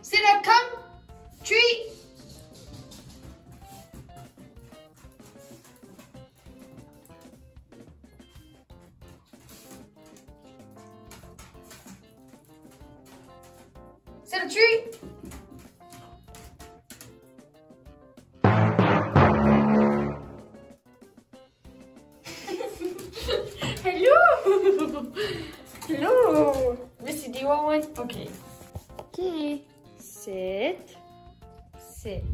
Sarah, come. Treat. Sarah, treat. Hello. Hello. Missy, do you want one? Okay. Okay. Sit. Sit.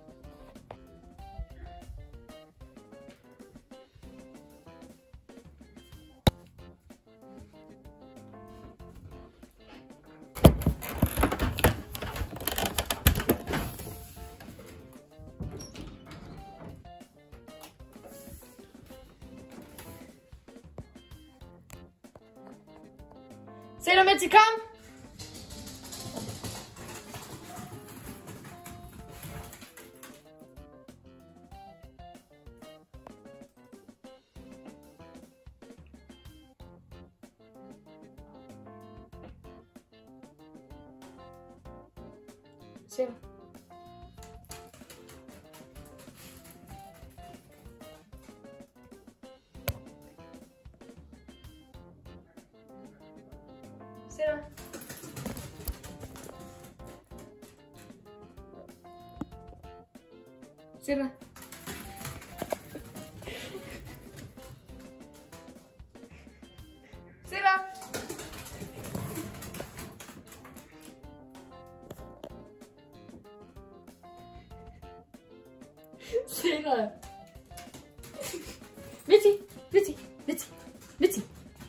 Sarah, Mitzi, come. Sarah. Sarah. Sarah. Sarah. Sarah. Mitzi, Mitzi, Mitzi, Mitzi.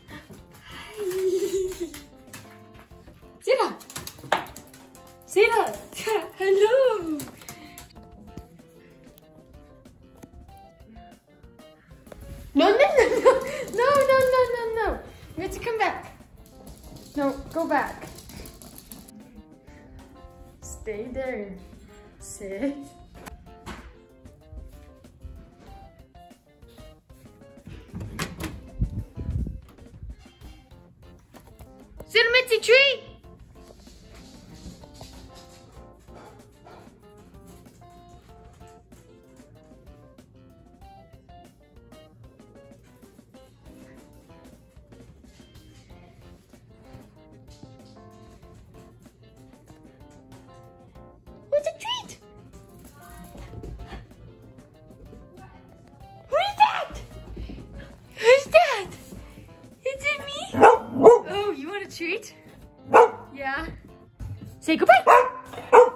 Sarah. Sarah. Hello. No, no, no, no, no, no, no, no, no. Mitzi, come back. No, go back. Stay there. Sit. Sit, Mitzi, tree. What's a treat? Who's that? Who's that? Is it me? Oh, you want a treat? Yeah. Say goodbye.